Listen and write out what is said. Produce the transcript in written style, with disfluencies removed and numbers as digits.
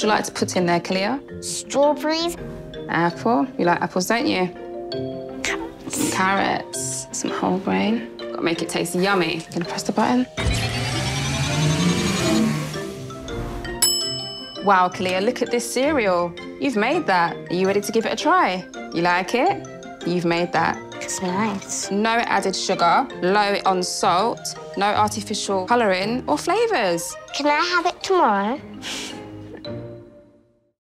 would you like to put in there, Kalia? Strawberries. Apple. You like apples, don't you? Carrots. Some whole grain. Got to make it taste yummy. Gonna press the button. Wow, Kalia, look at this cereal. You've made that. Are you ready to give it a try? You like it? You've made that. It's nice. No added sugar, low on salt, no artificial colouring or flavours. Can I have it tomorrow?